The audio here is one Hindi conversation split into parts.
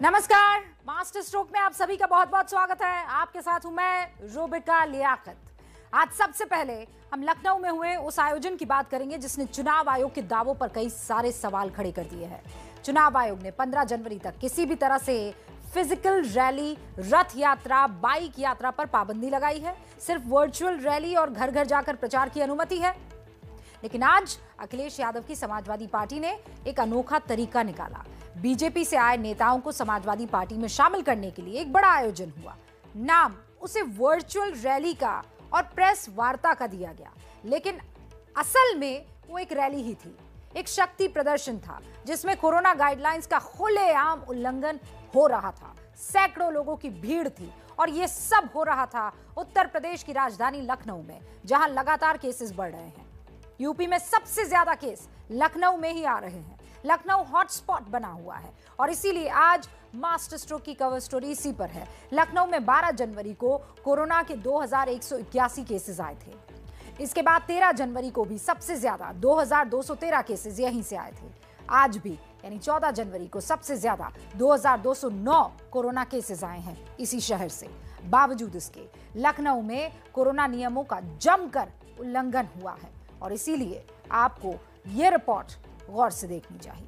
नमस्कार, मास्टर स्ट्रोक में आप सभी का बहुत बहुत स्वागत है। आपके साथ हूं मैं रूबिका लियाकत। आज सबसे पहले हम लखनऊ में हुए उस आयोजन की बात करेंगे जिसने चुनाव आयोग के दावों पर कई सारे सवाल खड़े कर दिए हैं। चुनाव आयोग ने 15 जनवरी तक किसी भी तरह से फिजिकल रैली, रथ यात्रा, बाइक यात्रा पर पाबंदी लगाई है। सिर्फ वर्चुअल रैली और घर घर जाकर प्रचार की अनुमति है। लेकिन आज अखिलेश यादव की समाजवादी पार्टी ने एक अनोखा तरीका निकाला। बीजेपी से आए नेताओं को समाजवादी पार्टी में शामिल करने के लिए एक बड़ा आयोजन हुआ। नाम उसे वर्चुअल रैली का और प्रेस वार्ता का दिया गया, लेकिन असल में वो एक रैली ही थी। एक शक्ति प्रदर्शन था जिसमें कोरोना गाइडलाइंस का खुलेआम उल्लंघन हो रहा था। सैकड़ों लोगों की भीड़ थी और ये सब हो रहा था उत्तर प्रदेश की राजधानी लखनऊ में, जहां लगातार केसेस बढ़ रहे हैं। यूपी में सबसे ज्यादा केस लखनऊ में ही आ रहे हैं। लखनऊ हॉटस्पॉट बना हुआ है और इसीलिए आज मास्टर स्ट्रोक की कवर स्टोरी इसी पर है। लखनऊ में 12 जनवरी को कोरोना के 2181 केसेस आए थे। इसके बाद 13 जनवरी को भी सबसे ज्यादा 2213 केसेस यहीं से आए थे। आज भी यानी 14 जनवरी को सबसे ज्यादा 2209 कोरोना केसेस आए हैं इसी शहर से। बावजूद इसके लखनऊ में कोरोना नियमों का जमकर उल्लंघन हुआ है और इसीलिए आपको यह रिपोर्ट गौर से देखनी चाहिए।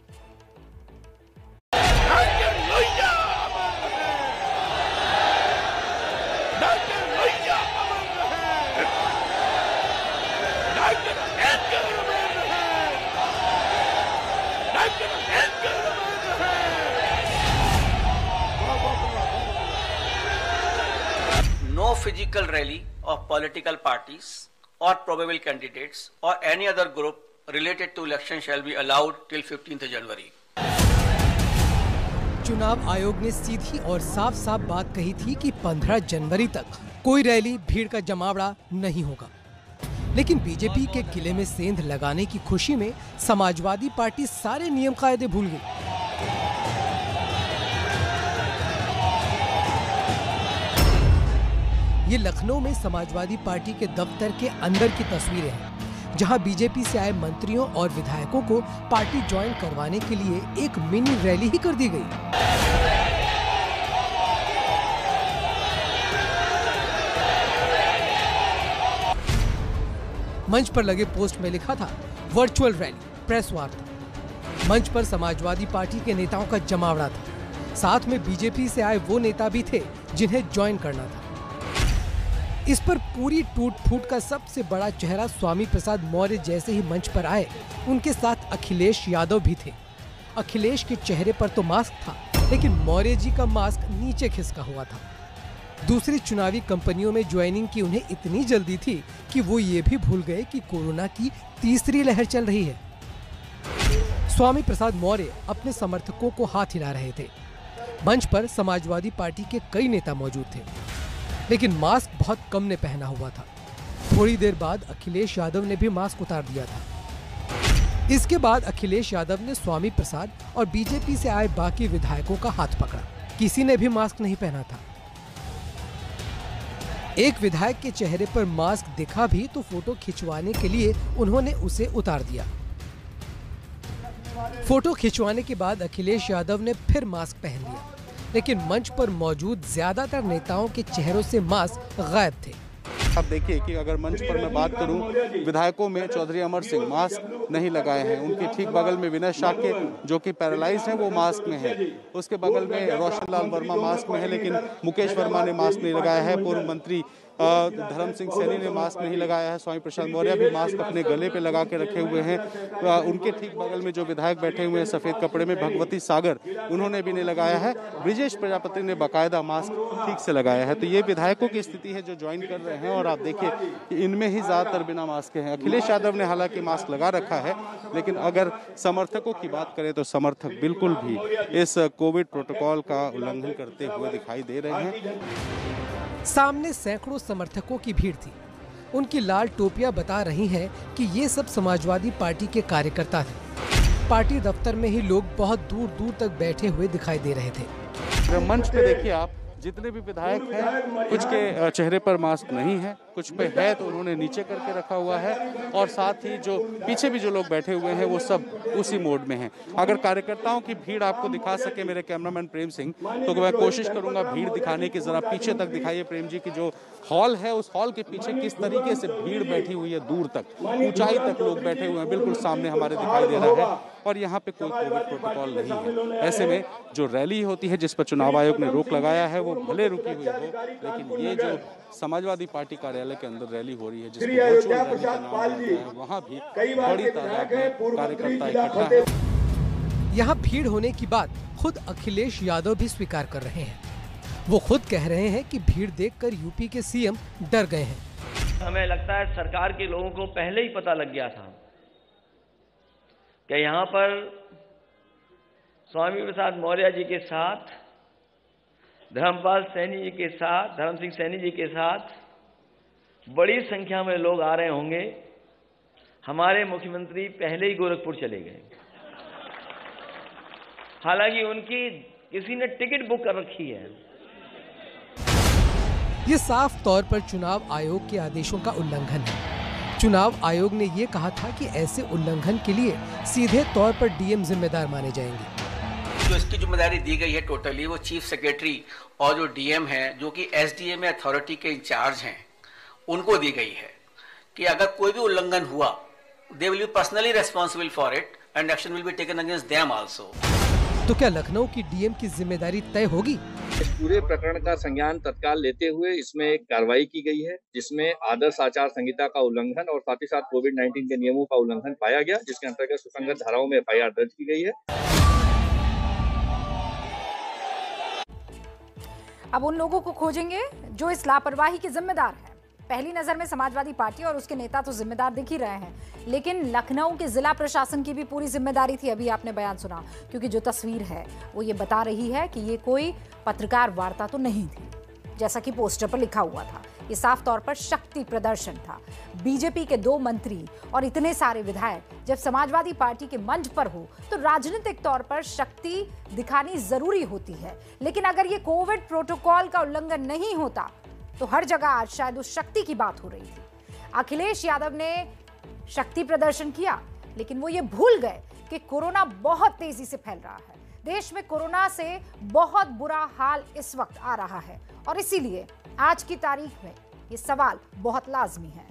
No physical rally of political parties or probable candidates or any other group related to election shall be allowed till 15th January. चुनाव आयोग ने सीधी और साफ साफ बात कही थी कि 15 जनवरी तक कोई रैली, भीड़ का जमावड़ा नहीं होगा। लेकिन बीजेपी के किले में सेंध लगाने की खुशी में समाजवादी पार्टी सारे नियम कायदे भूल गई। ये लखनऊ में समाजवादी पार्टी के दफ्तर के अंदर की तस्वीरें हैं, जहां बीजेपी से आए मंत्रियों और विधायकों को पार्टी ज्वाइन करवाने के लिए एक मिनी रैली ही कर दी गई। मंच पर लगे पोस्ट में लिखा था वर्चुअल रैली, प्रेस वार्ता। मंच पर समाजवादी पार्टी के नेताओं का जमावड़ा था। साथ में बीजेपी से आए वो नेता भी थे जिन्हें ज्वाइन करना था। इस पर पूरी टूट फूट का सबसे बड़ा चेहरा स्वामी प्रसाद मौर्य जैसे ही मंच पर आए, उनके साथ अखिलेश यादव भी थे। अखिलेश के चेहरे पर तो मास्क था, लेकिन मौर्य जी का मास्क नीचे खिसका हुआ था। दूसरी चुनावी कंपनियों में ज्वाइनिंग की उन्हें इतनी जल्दी थी कि वो ये भी भूल गए कि कोरोना की तीसरी लहर चल रही है। स्वामी प्रसाद मौर्य अपने समर्थकों को हाथ हिला रहे थे। मंच पर समाजवादी पार्टी के कई नेता मौजूद थे, लेकिन मास्क बहुत कम ने पहना हुआ था। थोड़ी देर बाद अखिलेश यादव ने भी मास्क उतार दिया था। इसके बाद अखिलेश यादव ने स्वामी प्रसाद और बीजेपी से आए बाकी विधायकों का हाथ पकड़ा। किसी ने भी मास्क नहीं पहना था। एक विधायक के चेहरे पर मास्क दिखा भी तो फोटो खिंचवाने के लिए उन्होंने उसे उतार दिया। फोटो खिंचवाने के बाद अखिलेश यादव ने फिर मास्क पहन लिया, लेकिन मंच पर मौजूद ज्यादातर नेताओं के चेहरों से मास्क गायब थे। आप देखिए कि अगर मंच पर मैं बात करूं, विधायकों में चौधरी अमर सिंह मास्क नहीं लगाए हैं। उनके ठीक बगल में विनय शाक्य जो कि पैरालाइज्ड हैं, वो मास्क में है। उसके बगल में रोशन लाल वर्मा मास्क में है, लेकिन मुकेश वर्मा ने मास्क नहीं लगाया है। पूर्व मंत्री धर्म सिंह सैनी ने मास्क नहीं लगाया है। स्वामी प्रसाद मौर्य भी मास्क अपने गले पे लगा के रखे हुए हैं। उनके ठीक बगल में जो विधायक बैठे हुए हैं सफेद कपड़े में, भगवती सागर, उन्होंने भी नहीं लगाया है। ब्रिजेश प्रजापति ने बाकायदा मास्क ठीक से लगाया है। तो ये विधायकों की स्थिति है जो ज्वाइन कर रहे हैं, और आप देखिए कि इनमें ही ज्यादातर बिना मास्क के हैं। अखिलेश यादव ने हालांकि मास्क लगा रखा है, लेकिन अगर समर्थकों की बात करें तो समर्थक बिल्कुल भी इस कोविड प्रोटोकॉल का उल्लंघन करते हुए दिखाई दे रहे हैं। सामने सैकड़ों समर्थकों की भीड़ थी। उनकी लाल टोपियां बता रही हैं कि ये सब समाजवादी पार्टी के कार्यकर्ता थे। पार्टी दफ्तर में ही लोग बहुत दूर दूर तक बैठे हुए दिखाई दे रहे थे। मंच पे देखिए आप, जितने भी विधायक हैं कुछ के चेहरे पर मास्क नहीं है, कुछ पे है तो उन्होंने नीचे करके रखा हुआ है, और साथ ही जो पीछे भी जो लोग बैठे हुए हैं वो सब उसी मोड में हैं। अगर कार्यकर्ताओं की भीड़ आपको दिखा सके मेरे कैमरामैन प्रेम सिंह, तो मैं कोशिश करूंगा भीड़ दिखाने की। जरा पीछे तक दिखाइए प्रेम जी की जो हॉल है, उस हॉल के पीछे किस तरीके से भीड़ बैठी हुई है, दूर तक, ऊंचाई तक लोग बैठे हुए हैं, बिल्कुल सामने हमारे दिखाई दे रहा है, और यहाँ पे कोई कोविड प्रोटोकॉल नहीं है। ऐसे में जो रैली होती है जिस पर चुनाव आयोग ने रोक लगाया है वो भले रुकी हुई हो, लेकिन ये जो समाजवादी पार्टी कार्यालय के अंदर रैली हो रही है जिसको वर्चुअल रैली का नाम दिया है, वहाँ भी बड़ी तादाद में कार्यकर्ता इकट्ठा है। यहाँ भीड़ होने की बात खुद अखिलेश यादव भी स्वीकार कर रहे हैं। वो खुद कह रहे हैं कि भीड़ देखकर यूपी के सीएम डर गए हैं। हमें लगता है सरकार के लोगों को पहले ही पता लग गया था कि यहाँ पर स्वामी प्रसाद मौर्य जी के साथ, धर्मपाल सैनी जी के साथ, धर्म सिंह सैनी जी के साथ बड़ी संख्या में लोग आ रहे होंगे। हमारे मुख्यमंत्री पहले ही गोरखपुर चले गए, हालांकि उनकी किसी ने टिकट बुक कर रखी है। ये साफ तौर पर चुनाव आयोग के आदेशों का उल्लंघन है। चुनाव आयोग ने ये कहा था कि ऐसे उल्लंघन के लिए सीधे तौर पर डीएम जिम्मेदार माने जाएंगे। जो इसकी जिम्मेदारी दी गई है टोटली वो चीफ सेक्रेटरी और जो डीएम है जो कि एसडीएम अथॉरिटी के इंचार्ज हैं उनको दी गई है कि अगर कोई भी उल्लंघन हुआ they will be personally responsible for it and action will be taken against them also. तो क्या लखनऊ की डीएम की जिम्मेदारी तय होगी? इस पूरे प्रकरण का संज्ञान तत्काल लेते हुए इसमें एक कार्रवाई की गई है जिसमें आदर्श आचार संहिता का उल्लंघन और साथ ही साथ कोविड-19 के नियमों का उल्लंघन पाया गया, जिसके अंतर्गत सुसंगत धाराओं में एफआईआर दर्ज की गई है। अब उन लोगों को खोजेंगे जो इस लापरवाही के जिम्मेदार हैं। पहली नजर में समाजवादी पार्टी और उसके नेता तो जिम्मेदार दिख ही रहे हैं, लेकिन लखनऊ के जिला प्रशासन की भी पूरी जिम्मेदारी थी। अभी आपने बयान सुना, क्योंकि जो तस्वीर है वो ये बता रही है कि ये कोई पत्रकार वार्ता तो नहीं थी जैसा कि पोस्टर पर लिखा हुआ था। ये साफ तौर पर शक्ति प्रदर्शन था। बीजेपी के 2 मंत्री और इतने सारे विधायक जब समाजवादी पार्टी के मंच पर हो तो राजनीतिक तौर पर शक्ति दिखानी जरूरी होती है, लेकिन अगर ये कोविड प्रोटोकॉल का उल्लंघन नहीं होता तो हर जगह आज शायद उस शक्ति की बात हो रही थी। अखिलेश यादव ने शक्ति प्रदर्शन किया, लेकिन वो ये भूल गए कि कोरोना बहुत तेजी से फैल रहा है। देश में कोरोना से बहुत बुरा हाल इस वक्त आ रहा है, और इसीलिए आज की तारीख में ये सवाल बहुत लाजमी है।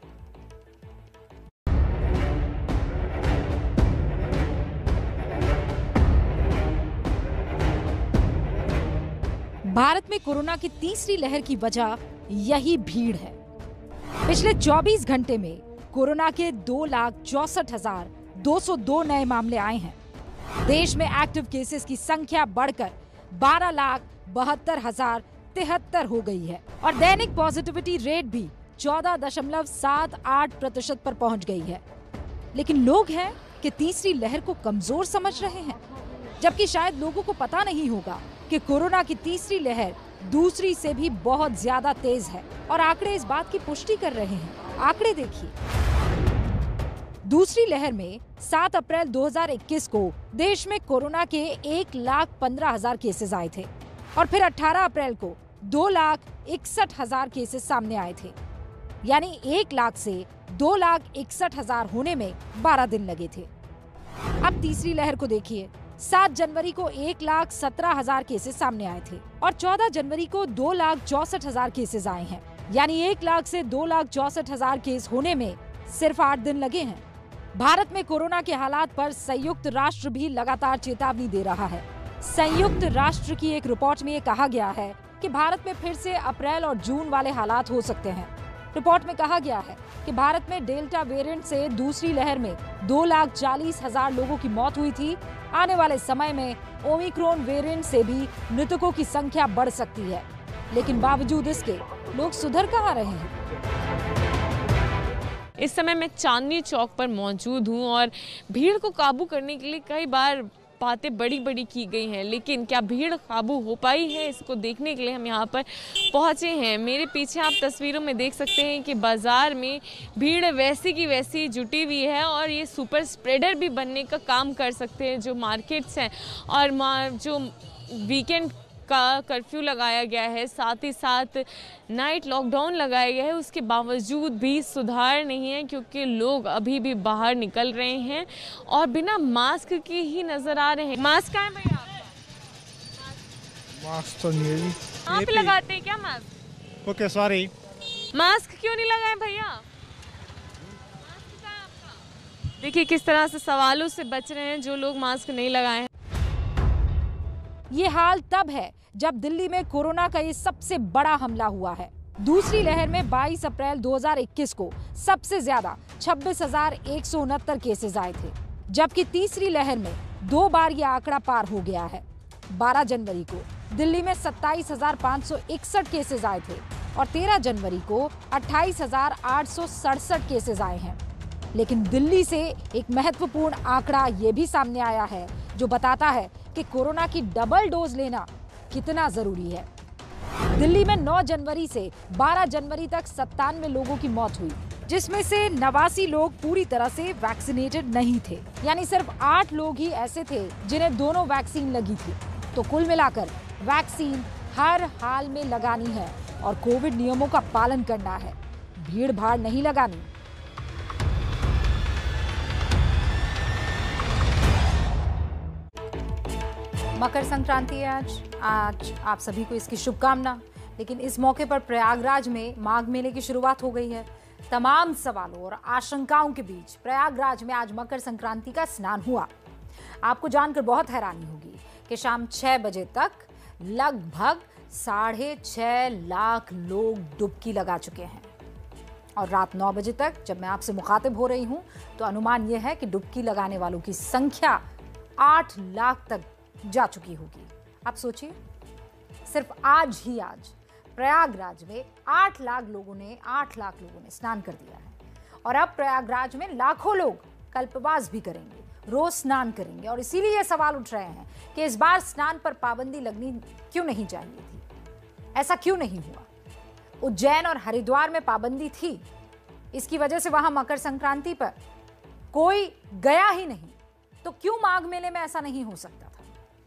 भारत में कोरोना की तीसरी लहर की वजह यही भीड़ है। पिछले 24 घंटे में कोरोना के 2,64,202 नए मामले आए हैं। देश में एक्टिव केसेस की संख्या बढ़कर 12,72,073 हो गई है और दैनिक पॉजिटिविटी रेट भी 14.78% पर पहुंच गई है। लेकिन लोग हैं कि तीसरी लहर को कमजोर समझ रहे हैं, जबकि शायद लोगों को पता नहीं होगा कि कोरोना की तीसरी लहर दूसरी से भी बहुत ज्यादा तेज है, और आंकड़े इस बात की पुष्टि कर रहे हैं। आंकड़े देखिए, दूसरी लहर में 7 अप्रैल 2021 को देश में कोरोना के 1,15,000 केसेस आए थे, और फिर 18 अप्रैल को 2,61,000 केसेस सामने आए थे। यानी 1 लाख से 2,61,000 होने में 12 दिन लगे थे। अब तीसरी लहर को देखिए, 7 जनवरी को 1,17,000 केसेस सामने आए थे और 14 जनवरी को 2,64,000 केसेस आए हैं। यानी 1 लाख से 2,64,000 केस होने में सिर्फ 8 दिन लगे हैं। भारत में कोरोना के हालात पर संयुक्त राष्ट्र भी लगातार चेतावनी दे रहा है। संयुक्त राष्ट्र की एक रिपोर्ट में ये कहा गया है कि भारत में फिर से अप्रैल और जून वाले हालात हो सकते हैं। रिपोर्ट में कहा गया है कि भारत में डेल्टा वेरिएंट से दूसरी लहर में 2,40,000 लोगों की मौत हुई थी। आने वाले समय में ओमिक्रॉन वेरिएंट से भी मृतकों की संख्या बढ़ सकती है, लेकिन बावजूद इसके लोग सुधर कहाँ रहे हैं। इस समय मैं चांदनी चौक पर मौजूद हूँ और भीड़ को काबू करने के लिए कई बार बातें बड़ी की गई हैं, लेकिन क्या भीड़ काबू हो पाई है, इसको देखने के लिए हम यहाँ पर पहुँचे हैं। मेरे पीछे आप तस्वीरों में देख सकते हैं कि बाज़ार में भीड़ वैसी की वैसी जुटी हुई है और ये सुपर स्प्रेडर भी बनने का काम कर सकते हैं जो मार्केट्स हैं और जो वीकेंड का कर्फ्यू लगाया गया है, साथ ही साथ नाइट लॉकडाउन लगाया गया है, उसके बावजूद भी सुधार नहीं है क्योंकि लोग अभी भी बाहर निकल रहे हैं और बिना मास्क के ही नजर आ रहे हैं। मास्क कहाँ है भैया आपका? मास्क तो नहीं है। आप लगाते हैं क्या मास्क? Okay sorry. मास्क क्यों नहीं लगाए भैया? मास्क कहाँ है आपका? देखिए किस तरह से सवालों से बच रहे हैं जो लोग मास्क नहीं लगाए हैं। ये हाल तब है जब दिल्ली में कोरोना का ये सबसे बड़ा हमला हुआ है। दूसरी लहर में 22 अप्रैल 2021 को सबसे ज्यादा 26,169 केसेस आए थे, जबकि तीसरी लहर में 2 बार ये आंकड़ा पार हो गया है। 12 जनवरी को दिल्ली में 27,561 केसेस आए थे और 13 जनवरी को 28,867 केसेस आए हैं। लेकिन दिल्ली से एक महत्वपूर्ण आंकड़ा ये भी सामने आया है जो बताता है कि कोरोना की डबल डोज लेना कितना जरूरी है। दिल्ली में 9 जनवरी से 12 जनवरी तक 97 लोगों की मौत हुई, जिसमें से 89 लोग पूरी तरह से वैक्सीनेटेड नहीं थे, यानी सिर्फ 8 लोग ही ऐसे थे जिन्हें दोनों वैक्सीन लगी थी। तो कुल मिलाकर वैक्सीन हर हाल में लगानी है और कोविड नियमों का पालन करना है, भीड़ भाड़ नहीं लगानी। मकर संक्रांति है आज आप सभी को इसकी शुभकामना। लेकिन इस मौके पर प्रयागराज में माघ मेले की शुरुआत हो गई है। तमाम सवालों और आशंकाओं के बीच प्रयागराज में आज मकर संक्रांति का स्नान हुआ। आपको जानकर बहुत हैरानी होगी कि शाम 6 बजे तक लगभग 6.5 लाख लोग डुबकी लगा चुके हैं और रात 9 बजे तक जब मैं आपसे मुखातिब हो रही हूं तो अनुमान यह है कि डुबकी लगाने वालों की संख्या 8 लाख तक जा चुकी होगी। आप सोचिए, सिर्फ आज प्रयागराज में 8 लाख लोगों ने स्नान कर दिया है और अब प्रयागराज में लाखों लोग कल्पवास भी करेंगे, रोज स्नान करेंगे। और इसीलिए ये सवाल उठ रहे हैं कि इस बार स्नान पर पाबंदी लगनी क्यों नहीं चाहिए थी, ऐसा क्यों नहीं हुआ। उज्जैन और हरिद्वार में पाबंदी थी, इसकी वजह से वहां मकर संक्रांति पर कोई गया ही नहीं, तो क्यों माघ मेले में ऐसा नहीं हो सकता था।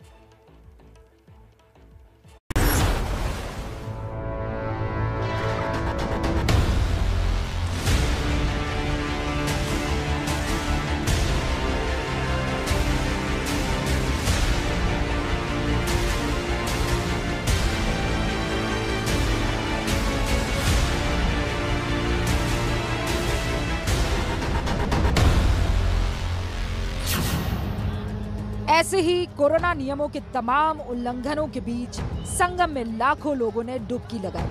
ऐसे ही कोरोना नियमों के तमाम उल्लंघनों के बीच संगम में लाखों लोगों ने डुबकी लगाई।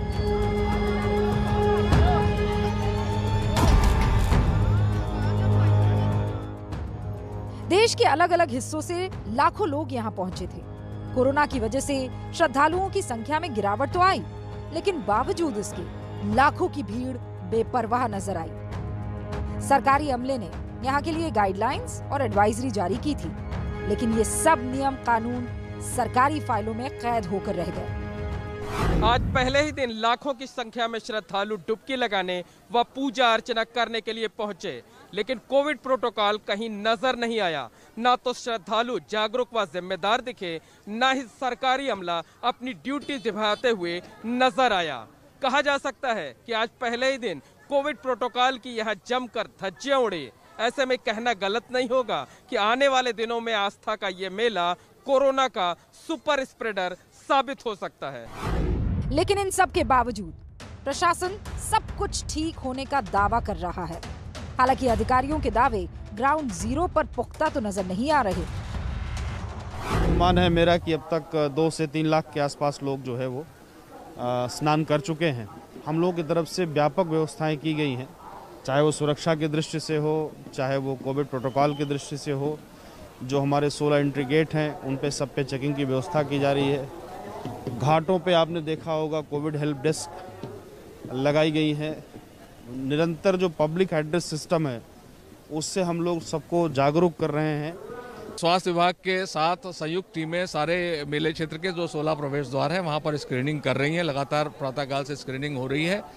देश के अलग अलग हिस्सों से लाखों लोग यहां पहुंचे थे। कोरोना की वजह से श्रद्धालुओं की संख्या में गिरावट तो आई, लेकिन बावजूद इसके लाखों की भीड़ बेपरवाह नजर आई। सरकारी अमले ने यहां के लिए गाइडलाइंस और एडवाइजरी जारी की थी, लेकिन ये सब नियम कानून सरकारी फाइलों में कैद होकर रह गए। आज पहले ही दिन लाखों की संख्या में श्रद्धालु डुबकी लगाने व पूजा अर्चना करने के लिए पहुंचे, लेकिन कोविड प्रोटोकॉल कहीं नजर नहीं आया। ना तो श्रद्धालु जागरूक व जिम्मेदार दिखे, न ही सरकारी अमला अपनी ड्यूटी निभाते हुए नजर आया। कहा जा सकता है कि आज पहले ही दिन कोविड प्रोटोकॉल की यहाँ जमकर धज्जियां उड़ी। ऐसे में कहना गलत नहीं होगा कि आने वाले दिनों में आस्था का ये मेला कोरोना का सुपर स्प्रेडर साबित हो सकता है। लेकिन इन सब के बावजूद प्रशासन सब कुछ ठीक होने का दावा कर रहा है। हालांकि अधिकारियों के दावे ग्राउंड जीरो पर पुख्ता तो नजर नहीं आ रहे। अनुमान है मेरा कि अब तक 2 से 3 लाख के आसपास लोग जो है वो स्नान कर चुके हैं। हम लोगों की तरफ से व्यापक व्यवस्थाएं की गई हैं, चाहे वो सुरक्षा की दृष्टि से हो, चाहे वो कोविड प्रोटोकॉल की दृष्टि से हो। जो हमारे 16 एंट्री गेट हैं उन पे सब पे चेकिंग की व्यवस्था की जा रही है। घाटों पे आपने देखा होगा कोविड हेल्प डेस्क लगाई गई है। निरंतर जो पब्लिक एड्रेस सिस्टम है उससे हम लोग सबको जागरूक कर रहे हैं। स्वास्थ्य विभाग के साथ संयुक्त टीमें सारे मेले क्षेत्र के जो 16 प्रवेश द्वार हैं वहाँ पर स्क्रीनिंग कर रही हैं। लगातार प्रातःकाल से स्क्रीनिंग हो रही है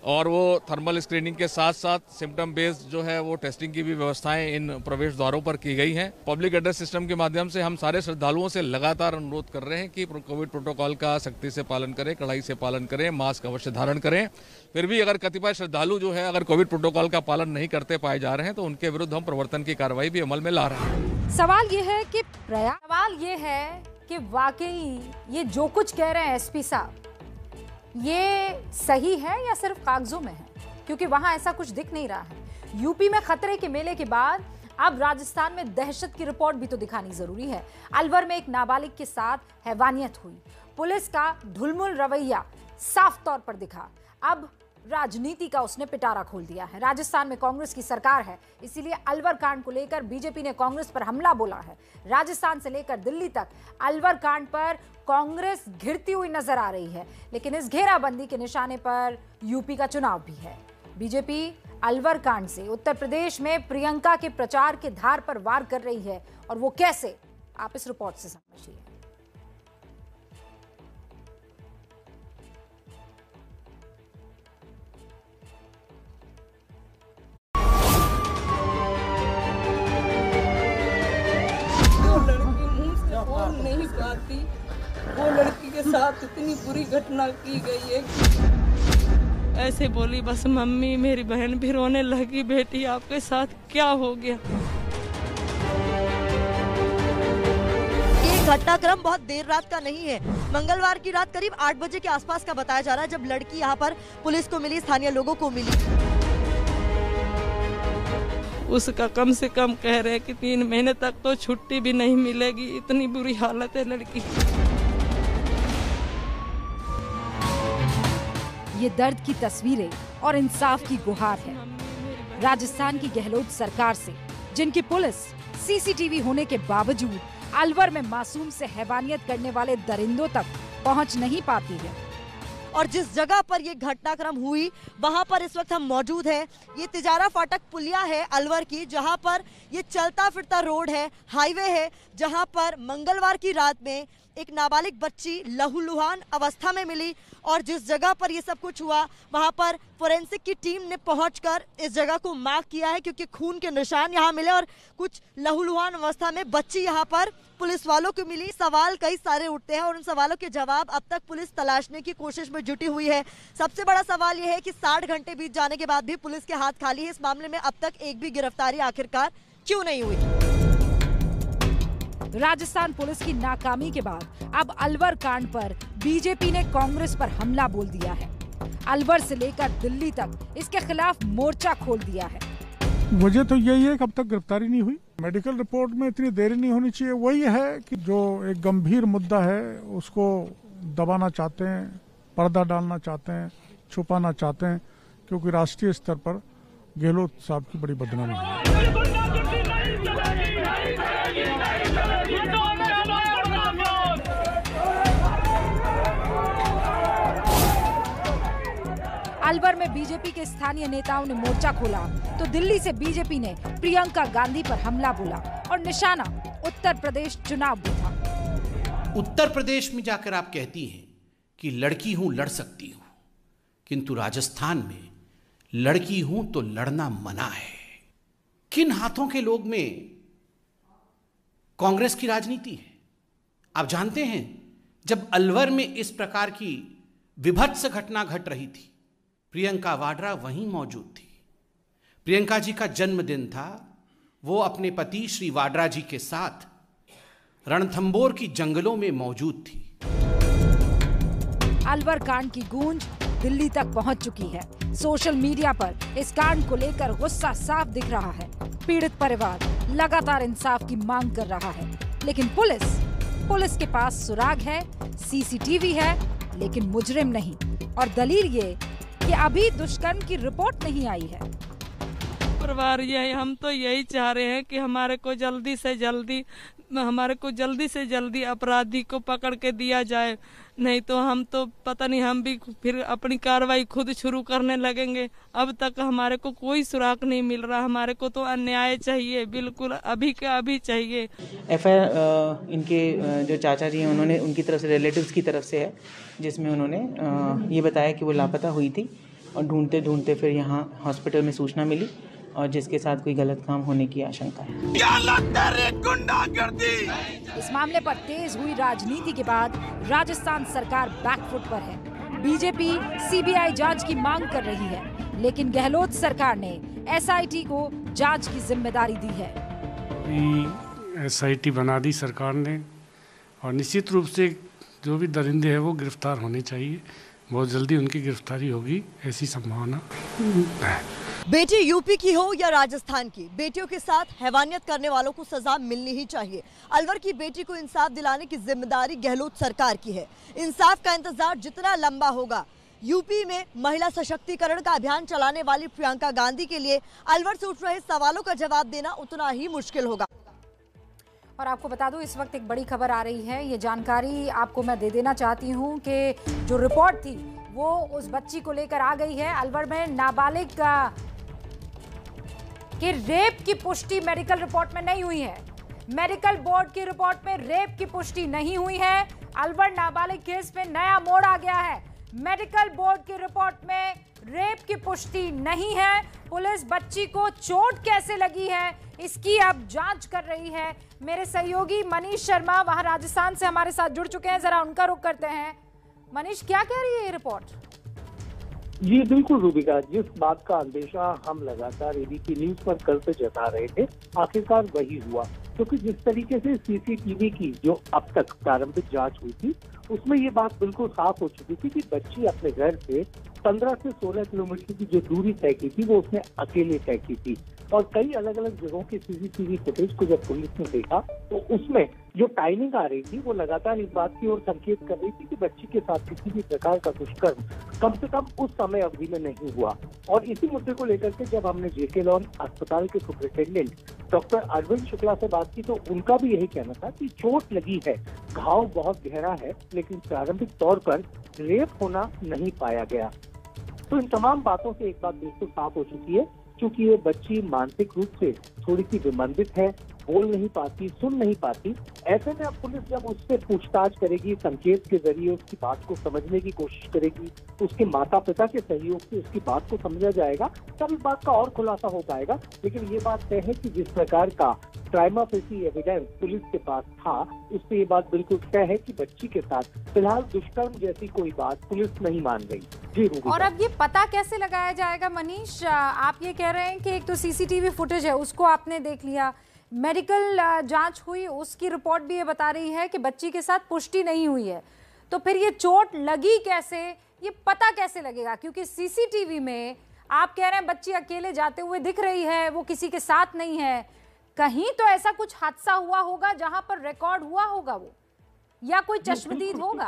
और वो थर्मल स्क्रीनिंग के साथ साथ सिम्टम बेस्ड जो है वो टेस्टिंग की भी व्यवस्थाएं इन प्रवेश द्वारों पर की गई हैं। पब्लिक एड्रेस सिस्टम के माध्यम से हम सारे श्रद्धालुओं से लगातार अनुरोध कर रहे हैं कि कोविड प्रोटोकॉल का सख्ती से पालन करें, कड़ाई से पालन करें, मास्क अवश्य धारण करें। फिर भी अगर कतिपय श्रद्धालु जो है अगर कोविड प्रोटोकॉल का पालन नहीं करते पाए जा रहे हैं तो उनके विरुद्ध हम प्रवर्तन की कार्रवाई भी अमल में ला रहे हैं। सवाल ये है कि वाकई ये जो कुछ कह रहे हैं एसपी साहब, ये सही है या सिर्फ कागजों में है? क्योंकि वहां ऐसा कुछ दिख नहीं रहा है। यूपी में खतरे के मेले के बाद अब राजस्थान में दहशत की रिपोर्ट भी तो दिखानी जरूरी है। अलवर में एक नाबालिग के साथ हैवानियत हुई, पुलिस का ढुलमुल रवैया साफ तौर पर दिखा। अब राजनीति का उसने पिटारा खोल दिया है। राजस्थान में कांग्रेस की सरकार है, इसीलिए अलवर कांड को लेकर बीजेपी ने कांग्रेस पर हमला बोला है। राजस्थान से लेकर दिल्ली तक अलवर कांड पर कांग्रेस घिरती हुई नजर आ रही है, लेकिन इस घेराबंदी के निशाने पर यूपी का चुनाव भी है। बीजेपी अलवर कांड से उत्तर प्रदेश में प्रियंका के प्रचार के धार पर वार कर रही है, और वो कैसे, आप इस रिपोर्ट से समझिए। नहीं पाती, वो लड़की के साथ इतनी बुरी घटना की गई है। ऐसे बोली बस मम्मी, मेरी बहन भी रोने लगी, बेटी आपके साथ क्या हो गया। ये घटनाक्रम बहुत देर रात का नहीं है, मंगलवार की रात करीब 8 बजे के आसपास का बताया जा रहा है, जब लड़की यहाँ पर पुलिस को मिली, स्थानीय लोगों को मिली। उसका कम से कम कह रहे हैं कि 3 महीने तक तो छुट्टी भी नहीं मिलेगी, इतनी बुरी हालत है लड़की। ये दर्द की तस्वीरें और इंसाफ की गुहार है राजस्थान की गहलोत सरकार से, जिनकी पुलिस सीसीटीवी होने के बावजूद अलवर में मासूम से हैवानियत करने वाले दरिंदों तक पहुंच नहीं पाती है। और जिस जगह पर ये घटनाक्रम हुई वहां पर इस वक्त हम मौजूद हैं। ये तिजारा फाटक पुलिया है अलवर की, जहां पर ये चलता फिरता रोड है, हाईवे है, जहां पर मंगलवार की रात में एक नाबालिग बच्ची लहूलुहान अवस्था में मिली। और जिस जगह पर ये सब कुछ हुआ वहां पर फोरेंसिक की टीम ने पहुंचकर इस जगह को मार्क किया है, क्योंकि खून के निशान यहाँ मिले और कुछ लहूलुहान अवस्था में बच्ची यहाँ पर पुलिस वालों को मिली। सवाल कई सारे उठते हैं और उन सवालों के जवाब अब तक पुलिस तलाशने की कोशिश में जुटी हुई है। सबसे बड़ा सवाल यह है कि 60 घंटे बीत जाने के बाद भी पुलिस के हाथ खाली है। इस मामले में अब तक एक भी गिरफ्तारी आखिरकार क्यों नहीं हुई? राजस्थान पुलिस की नाकामी के बाद अब अलवर कांड पर बीजेपी ने कांग्रेस पर हमला बोल दिया है। अलवर से लेकर दिल्ली तक इसके खिलाफ मोर्चा खोल दिया है। वजह तो यही है कि अब तक गिरफ्तारी नहीं हुई। मेडिकल रिपोर्ट में इतनी देरी नहीं होनी चाहिए। वही है कि जो एक गंभीर मुद्दा है उसको दबाना चाहते हैं, पर्दा डालना चाहते हैं, छुपाना चाहते हैं, क्योंकि राष्ट्रीय स्तर पर गहलोत साहब की बड़ी बदनामी है। अलवर में बीजेपी के स्थानीय नेताओं ने मोर्चा खोला तो दिल्ली से बीजेपी ने प्रियंका गांधी पर हमला बोला और निशाना उत्तर प्रदेश चुनाव भी था। उत्तर प्रदेश में जाकर आप कहती हैं कि लड़की हूं, लड़ सकती हूं, किंतु राजस्थान में लड़की हूं तो लड़ना मना है। किन हाथों के लोग में कांग्रेस की राजनीति है? आप जानते हैं, जब अलवर में इस प्रकार की विभत्स घटना घट रही थी, प्रियंका वाड्रा वहीं मौजूद थी। प्रियंका जी का जन्मदिन था। वो अपने पति श्री वाड्रा जी के साथ रणथंबोर की जंगलों में मौजूद थी। अलवर कांड की गूंज दिल्ली तक पहुंच चुकी है। सोशल मीडिया पर इस कांड को लेकर गुस्सा साफ दिख रहा है। पीड़ित परिवार लगातार इंसाफ की मांग कर रहा है, लेकिन पुलिस के पास सुराग है, सीसीटीवी है, लेकिन मुजरिम नहीं। और दलील ये कि अभी दुष्कर्म की रिपोर्ट नहीं आई है। परिवार यही, हम तो यही चाह रहे हैं कि हमारे को जल्दी से जल्दी अपराधी को पकड़ के दिया जाए, नहीं तो हम तो पता नहीं, हम भी फिर अपनी कार्रवाई खुद शुरू करने लगेंगे। अब तक हमारे को कोई सुराग नहीं मिल रहा। हमारे को तो अन्याय चाहिए, बिल्कुल अभी का अभी चाहिए। एफआईआर इनके जो चाचा जी हैं उन्होंने, उनकी तरफ से, रिलेटिव्स की तरफ से है, जिसमें उन्होंने ये बताया कि वो लापता हुई थी और ढूंढते ढूंढते फिर यहाँ हॉस्पिटल में सूचना मिली और जिसके साथ कोई गलत काम होने की आशंका है। क्या लगता है गुंडागर्दी? इस मामले पर तेज हुई राजनीति के बाद राजस्थान सरकार बैकफुट पर है। बीजेपी सीबीआई जांच की मांग कर रही है, लेकिन गहलोत सरकार ने एसआईटी को जांच की जिम्मेदारी दी है। एसआईटी बना दी सरकार ने और निश्चित रूप से जो भी दरिंदे हैं वो गिरफ्तार होने चाहिए। बहुत जल्दी उनकी गिरफ्तारी होगी, ऐसी संभावना है। बेटी यूपी की हो या राजस्थान की, बेटियों के साथ हैवानियत करने वालों को सजा मिलनी ही चाहिए। अलवर की बेटी को इंसाफ दिलाने की जिम्मेदारी गहलोत सरकार की है। इंसाफ का इंतजार जितना लंबा होगा, यूपी में महिला सशक्तिकरण का अभियान चलाने वाली प्रियंका गांधी के लिए अलवर से उठ रहे सवालों का जवाब देना उतना ही मुश्किल होगा। और आपको बता दूं, इस वक्त एक बड़ी खबर आ रही है। ये जानकारी आपको मैं दे देना चाहती हूं कि जो रिपोर्ट थी वो उस बच्ची को लेकर आ गई है। अलवर में नाबालिग कि रेप की पुष्टि मेडिकल रिपोर्ट में नहीं हुई है। मेडिकल बोर्ड की रिपोर्ट में रेप की पुष्टि नहीं हुई है। अलवर नाबालिग केस में नया मोड़ आ गया है। मेडिकल बोर्ड की रिपोर्ट में रेप की पुष्टि नहीं है। पुलिस बच्ची को चोट कैसे लगी है इसकी अब जांच कर रही है। मेरे सहयोगी मनीष शर्मा वहां राजस्थान से हमारे साथ जुड़ चुके हैं, जरा उनका रुख करते हैं। मनीष, क्या कह रही है ये रिपोर्ट? जी बिल्कुल रूबिका, जिस बात का अंदेशा हम लगातार एबीपी न्यूज पर कल से जता रहे थे, आखिरकार वही हुआ। क्योंकि जिस तरीके से सीसीटीवी की जो अब तक प्रारंभिक जांच हुई थी, उसमें ये बात बिल्कुल साफ हो चुकी थी कि बच्ची अपने घर से 15 से 16 किलोमीटर की जो दूरी तय की थी वो उसने अकेले तय की थी। और कई अलग अलग जगहों की सीसीटीवी फुटेज को जब पुलिस ने देखा तो उसमें जो टाइमिंग आ रही थी वो लगातार इस बात की ओर संकेत कर रही थी कि बच्ची के साथ किसी भी प्रकार का दुष्कर्म कम से कम उस समय अवधि में नहीं हुआ। और इसी मुद्दे को लेकर के जब हमने जेके लॉन अस्पताल के सुपरिटेंडेंट डॉक्टर अरविंद शुक्ला से बात की तो उनका भी यही कहना था कि चोट लगी है, घाव बहुत गहरा है, लेकिन प्रारंभिक तौर पर रेप होना नहीं पाया गया। तो इन तमाम बातों से एक बात बिल्कुल साफ हो चुकी है, क्योंकि ये बच्ची मानसिक रूप से थोड़ी सी विमंदित है, बोल नहीं पाती, सुन नहीं पाती। ऐसे में अब पुलिस जब उससे पूछताछ करेगी, संकेत के जरिए उसकी बात को समझने की कोशिश करेगी, उसके माता पिता के सहयोग से उसकी बात को समझा जाएगा, तब इस बात का और खुलासा हो पाएगा। लेकिन ये बात तय है कि जिस प्रकार का प्राइमा फेसी एविडेंस पुलिस के पास था, उससे ये बात बिल्कुल तय है कि बच्ची के साथ फिलहाल दुष्कर्म जैसी कोई बात पुलिस नहीं मान गई। जी रूबी। और अब ये पता कैसे लगाया जाएगा मनीष? आप ये कह रहे हैं कि एक तो सीसीटीवी फुटेज है उसको आपने देख लिया, मेडिकल जांच हुई, उसकी रिपोर्ट भी ये बता रही है कि बच्ची के साथ पुष्टि नहीं हुई है, तो फिर ये चोट लगी कैसे, ये पता कैसे लगेगा? क्योंकि सीसीटीवी में आप कह रहे हैं बच्ची अकेले जाते हुए दिख रही है, वो किसी के साथ नहीं है। कहीं तो ऐसा कुछ हादसा हुआ होगा जहां पर रिकॉर्ड हुआ होगा वो, या कोई चश्मदीद होगा।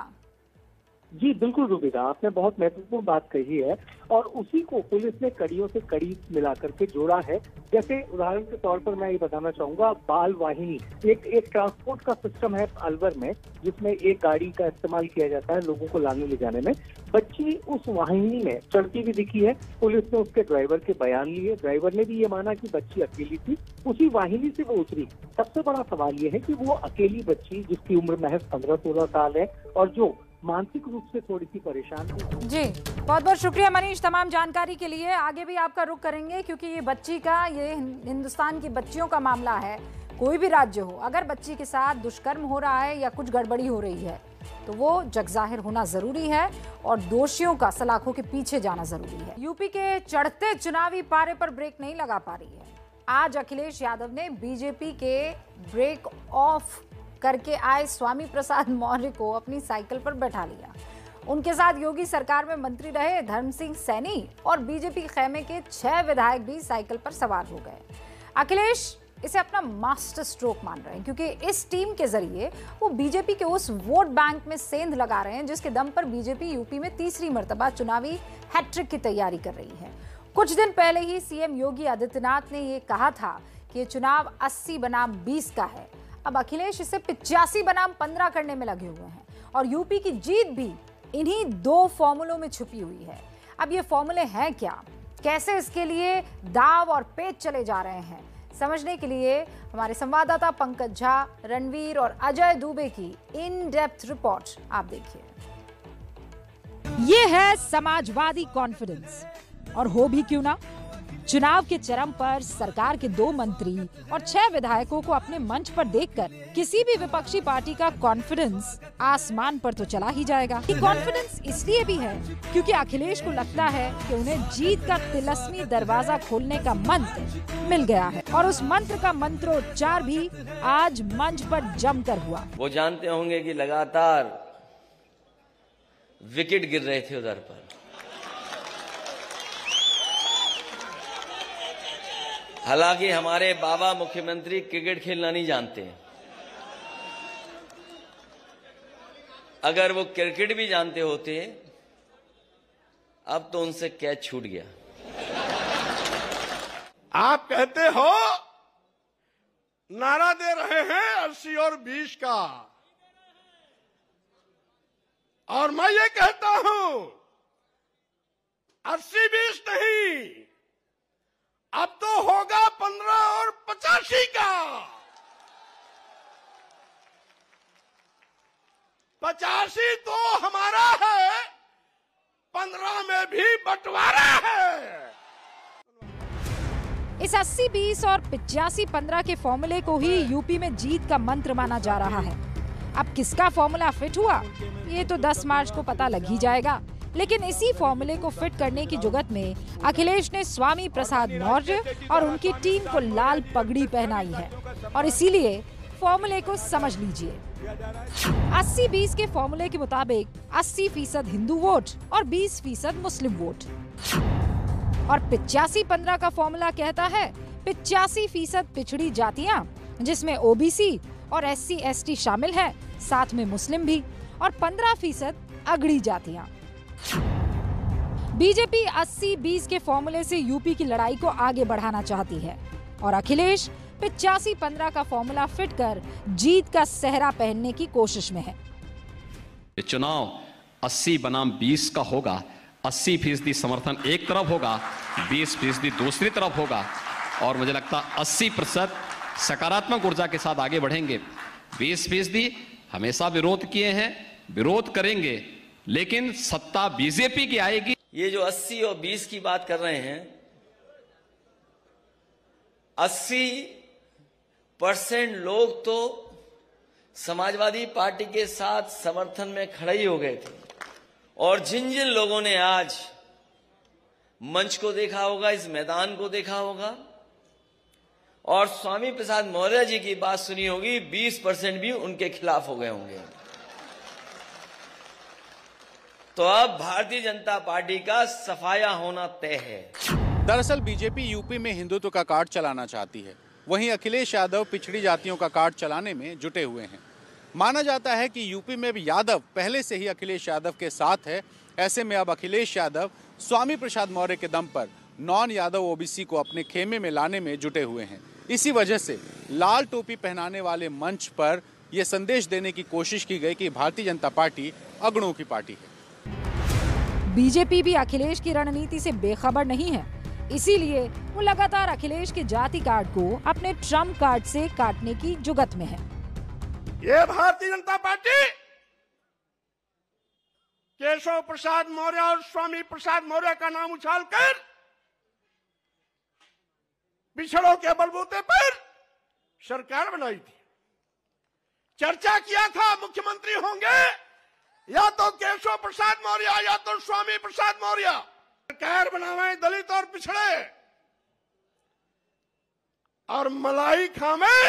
जी बिल्कुल रूबिका, आपने बहुत महत्वपूर्ण बात कही है और उसी को पुलिस ने कड़ियों से कड़ी मिलाकर के जोड़ा है। जैसे उदाहरण के तौर पर मैं ये बताना चाहूंगा, बाल वाहिनी एक ट्रांसपोर्ट का सिस्टम है अलवर में, जिसमें एक गाड़ी का इस्तेमाल किया जाता है लोगों को लाने ले जाने में। बच्ची उस वाहिनी में चढ़ती भी दिखी है। पुलिस ने उसके ड्राइवर के बयान लिए, ड्राइवर ने भी ये माना कि बच्ची अकेली थी, उसी वाहिनी से वो उतरी। सबसे बड़ा सवाल ये है कि वो अकेली बच्ची जिसकी उम्र महज 15-16 साल है और जो मानसिक रूप से थोड़ी सी परेशान है। जी बहुत बहुत शुक्रिया मनीष तमाम जानकारी के लिए। आगे भी आपका रुख करेंगे क्योंकि ये बच्ची का, ये हिंदुस्तान की बच्चियों का मामला है। कोई भी राज्य हो, अगर बच्ची के साथ दुष्कर्म हो रहा है या कुछ गड़बड़ी हो रही है तो वो जगजाहिर होना जरूरी है और दोषियों का सलाखों के पीछे जाना जरूरी है। यूपी के चढ़ते चुनावी पारे पर ब्रेक नहीं लगा पा रही है। आज अखिलेश यादव ने बीजेपी के ब्रेक ऑफ करके आए स्वामी प्रसाद मौर्य को अपनी साइकिल पर बैठा लिया। उनके साथ योगी सरकार में मंत्री रहे धर्म सिंह सैनी और बीजेपी खेमे के 6 विधायक भी साइकिल पर सवार हो गए। अखिलेश इसे अपना मास्टर स्ट्रोक मान रहे हैं क्योंकि इस टीम के जरिए वो बीजेपी के उस वोट बैंक में सेंध लगा रहे हैं जिसके दम पर बीजेपी यूपी में तीसरी मर्तबा चुनावी हैट्रिक की तैयारी कर रही है। कुछ दिन पहले ही सीएम योगी आदित्यनाथ ने ये कहा था कि ये चुनाव 80 बनाम 20 का है। अब अखिलेश इसे 85 बनाम 15 करने में लगे हुए हैं और यूपी की जीत भी इन्हीं 2 फॉर्मूलों में छुपी हुई है। अब ये फॉर्मूले हैं क्या, कैसे इसके लिए दाव और पेच चले जा रहे हैं, समझने के लिए हमारे संवाददाता पंकज झा, रणवीर और अजय दुबे की इन डेप्थ रिपोर्ट आप देखिए। ये है समाजवादी कॉन्फिडेंस। और हो भी क्यों ना, चुनाव के चरम पर सरकार के 2 मंत्री और 6 विधायकों को अपने मंच पर देखकर किसी भी विपक्षी पार्टी का कॉन्फिडेंस आसमान पर तो चला ही जाएगा। ये कॉन्फिडेंस इसलिए भी है क्योंकि अखिलेश को लगता है कि उन्हें जीत का तिलस्मी दरवाजा खोलने का मंत्र मिल गया है और उस मंत्र का मंत्रोच्चार भी आज मंच पर जमकर हुआ। वो जानते होंगे कि लगातार विकेट गिर रहे थे उधर पर, हालांकि हमारे बाबा मुख्यमंत्री क्रिकेट खेलना नहीं जानते। अगर वो क्रिकेट भी जानते होते अब तो उनसे कैच छूट गया। आप कहते हो नारा दे रहे हैं 80 और 20 का, और मैं ये कहता हूं 80-20 नहीं, अब तो होगा 15 और 85 का। 85 तो हमारा है, 15 में भी बंटवारा है। इस 80-20 और 85-15 के फॉर्मूले को ही यूपी में जीत का मंत्र माना जा रहा है। अब किसका फॉर्मूला फिट हुआ ये तो 10 मार्च को पता लग ही जाएगा। लेकिन इसी फॉर्मूले को फिट करने की जुगत में अखिलेश ने स्वामी प्रसाद मौर्य और उनकी टीम को लाल पगड़ी पहनाई है और इसीलिए फॉर्मूले को समझ लीजिए। 80-20 के फॉर्मूले के मुताबिक 80% हिंदू वोट और 20% मुस्लिम वोट, और 85-15 का फॉर्मूला कहता है 85% पिछड़ी जातियां जिसमें ओबीसी और SC/ST शामिल है, साथ में मुस्लिम भी, और 15% अगड़ी जातियां। बीजेपी 80-20 के फॉर्मूले से यूपी की लड़ाई को आगे बढ़ाना चाहती है और अखिलेश 85-15 का फॉर्मूला फिट कर जीत का सेहरा पहनने की कोशिश में है। चुनाव 80 बनाम 20 का होगा। 80% समर्थन एक तरफ होगा, 20% दूसरी तरफ होगा, और मुझे लगता 80% सकारात्मक ऊर्जा के साथ आगे बढ़ेंगे। 20% हमेशा विरोध किए हैं, विरोध करेंगे, लेकिन सत्ता बीजेपी की आएगी। ये जो 80 और 20 की बात कर रहे हैं, 80% लोग तो समाजवादी पार्टी के साथ समर्थन में खड़े ही हो गए थे, और जिन जिन लोगों ने आज मंच को देखा होगा, इस मैदान को देखा होगा और स्वामी प्रसाद मौर्य जी की बात सुनी होगी, 20% भी उनके खिलाफ हो गए होंगे। तो अब भारतीय जनता पार्टी का सफाया होना तय है। दरअसल बीजेपी यूपी में हिंदुत्व का कार्ड चलाना चाहती है, वहीं अखिलेश यादव पिछड़ी जातियों का कार्ड चलाने में जुटे हुए हैं। माना जाता है कि यूपी में भी यादव पहले से ही अखिलेश यादव के साथ है। ऐसे में अब अखिलेश यादव स्वामी प्रसाद मौर्य के दम पर नॉन यादव ओबीसी को अपने खेमे में लाने में जुटे हुए हैं। इसी वजह से लाल टोपी पहनाने वाले मंच पर यह संदेश देने की कोशिश की गई कि भारतीय जनता पार्टी अगड़ों की पार्टी है। बीजेपी भी अखिलेश की रणनीति से बेखबर नहीं है, इसीलिए वो लगातार अखिलेश के जाति कार्ड को अपने ट्रम्प कार्ड से काटने की जुगत में है। ये भारतीय जनता पार्टी केशव प्रसाद मौर्य और स्वामी प्रसाद मौर्य का नाम उछालकर पिछड़ों के बलबूते पर सरकार बनाई थी। चर्चा किया था मुख्यमंत्री होंगे या तो केशव प्रसाद मौर्य या तो स्वामी प्रसाद मौर्य। सरकार बनावे दलित और पिछड़े, और मलाई खामे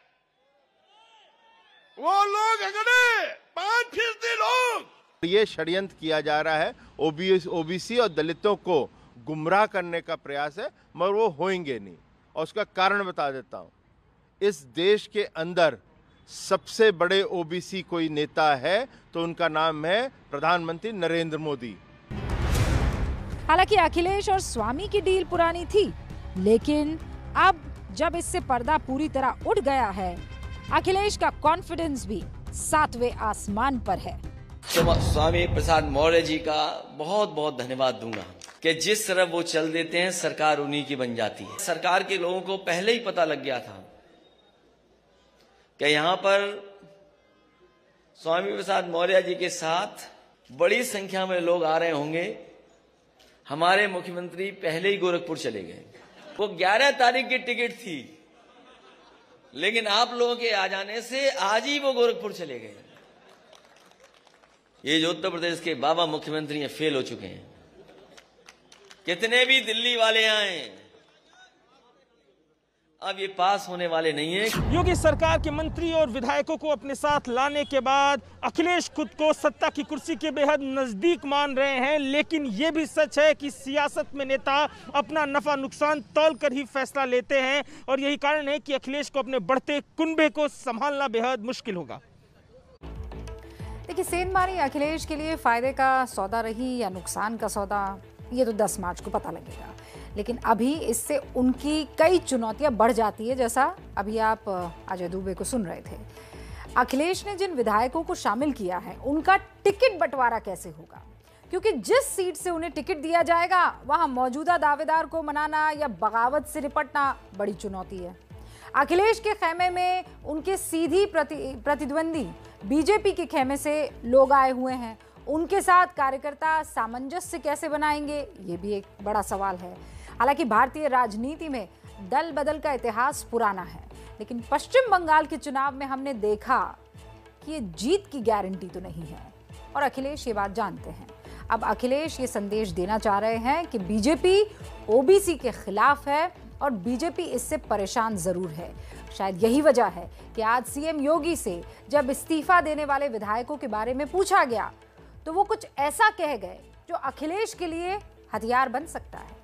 वो लोग अगड़े 5% लोग। ये षड्यंत्र किया जा रहा है, ओबीसी और दलितों को गुमराह करने का प्रयास है, मगर वो होंगे नहीं। और उसका कारण बता देता हूं, इस देश के अंदर सबसे बड़े ओबीसी कोई नेता है तो उनका नाम है प्रधानमंत्री नरेंद्र मोदी। हालांकि अखिलेश और स्वामी की डील पुरानी थी, लेकिन अब जब इससे पर्दा पूरी तरह उठ गया है, अखिलेश का कॉन्फिडेंस भी 7वें आसमान पर है। तो स्वामी प्रसाद मौर्य जी का बहुत बहुत धन्यवाद दूंगा कि जिस तरह वो चल देते हैं सरकार उन्हीं की बन जाती है। सरकार के लोगों को पहले ही पता लग गया था कि यहाँ पर स्वामी प्रसाद मौर्य जी के साथ बड़ी संख्या में लोग आ रहे होंगे। हमारे मुख्यमंत्री पहले ही गोरखपुर चले गए। वो 11 तारीख की टिकट थी, लेकिन आप लोगों के आ जाने से आज ही वो गोरखपुर चले गए। ये जो उत्तर प्रदेश के बाबा मुख्यमंत्री हैं, फेल हो चुके हैं। कितने भी दिल्ली वाले आए, अब ये पास होने वाले नहीं है। योगी सरकार के मंत्री और विधायकों को अपने साथ लाने के बाद अखिलेश खुद को सत्ता की कुर्सी के बेहद नजदीक मान रहे हैं, लेकिन ये भी सच है कि सियासत में नेता अपना नफा नुकसान तौल कर ही फैसला लेते हैं, और यही कारण है कि अखिलेश को अपने बढ़ते कुनबे को संभालना बेहद मुश्किल होगा। देखिए, सेंधमारी अखिलेश के लिए फायदे का सौदा रही या नुकसान का सौदा, ये तो 10 मार्च को पता लगेगा। लेकिन अभी इससे उनकी कई चुनौतियां बढ़ जाती है, जैसा अभी आप अजय दुबे को सुन रहे थे। अखिलेश ने जिन विधायकों को शामिल किया है, उनका टिकट बंटवारा कैसे होगा? क्योंकि जिस सीट से उन्हें टिकट दिया जाएगा, वहां मौजूदा दावेदार को मनाना या बगावत से निपटना बड़ी चुनौती है। अखिलेश के खेमे में उनके सीधी प्रतिद्वंदी बीजेपी के खेमे से लोग आए हुए हैं। उनके साथ कार्यकर्ता सामंजस्य कैसे बनाएंगे, ये भी एक बड़ा सवाल है। हालांकि भारतीय राजनीति में दल बदल का इतिहास पुराना है, लेकिन पश्चिम बंगाल के चुनाव में हमने देखा कि ये जीत की गारंटी तो नहीं है, और अखिलेश ये बात जानते हैं। अब अखिलेश ये संदेश देना चाह रहे हैं कि बीजेपी ओबीसी के खिलाफ है और बीजेपी इससे परेशान जरूर है। शायद यही वजह है कि आज सीएम योगी से जब इस्तीफा देने वाले विधायकों के बारे में पूछा गया, तो वो कुछ ऐसा कह गए जो अखिलेश के लिए हथियार बन सकता है।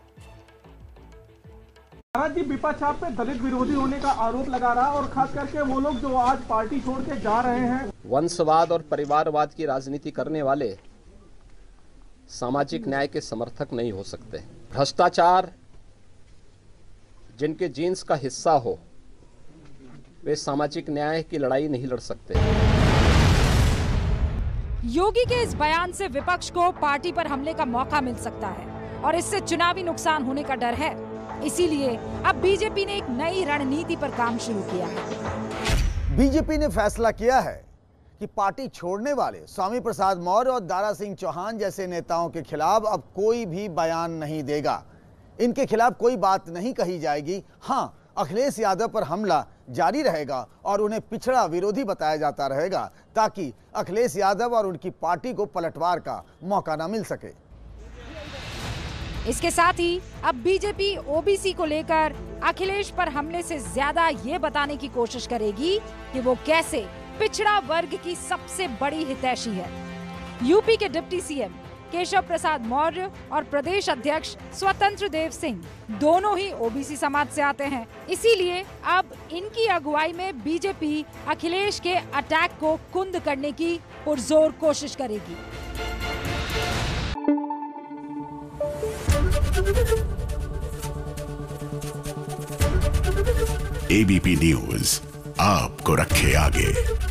जी, विपक्ष आप पे दलित विरोधी होने का आरोप लगा रहा है, और खास करके वो लोग जो आज पार्टी छोड़ के जा रहे हैं। वंशवाद और परिवारवाद की राजनीति करने वाले सामाजिक न्याय के समर्थक नहीं हो सकते। भ्रष्टाचार जिनके जीन्स का हिस्सा हो, वे सामाजिक न्याय की लड़ाई नहीं लड़ सकते। योगी के इस बयान से विपक्ष को पार्टी पर हमले का मौका मिल सकता है, और इससे चुनावी नुकसान होने का डर है। इसीलिए अब बीजेपी ने एक नई रणनीति पर काम शुरू किया है। बीजेपी ने फैसला किया है कि पार्टी छोड़ने वाले स्वामी प्रसाद मौर्य और दारा सिंह चौहान जैसे नेताओं के खिलाफ अब कोई भी बयान नहीं देगा। इनके खिलाफ कोई बात नहीं कही जाएगी। हाँ, अखिलेश यादव पर हमला जारी रहेगा और उन्हें पिछड़ा विरोधी बताया जाता रहेगा, ताकि अखिलेश यादव और उनकी पार्टी को पलटवार का मौका न मिल सके। इसके साथ ही अब बीजेपी ओबीसी को लेकर अखिलेश पर हमले से ज्यादा ये बताने की कोशिश करेगी कि वो कैसे पिछड़ा वर्ग की सबसे बड़ी हितैषी है। यूपी के डिप्टी सीएम केशव प्रसाद मौर्य और प्रदेश अध्यक्ष स्वतंत्र देव सिंह दोनों ही ओबीसी समाज से आते हैं। इसीलिए अब इनकी अगुवाई में बीजेपी अखिलेश के अटैक को कुंद करने की पुरजोर कोशिश करेगी। एबीपी न्यूज आपको रखे आगे।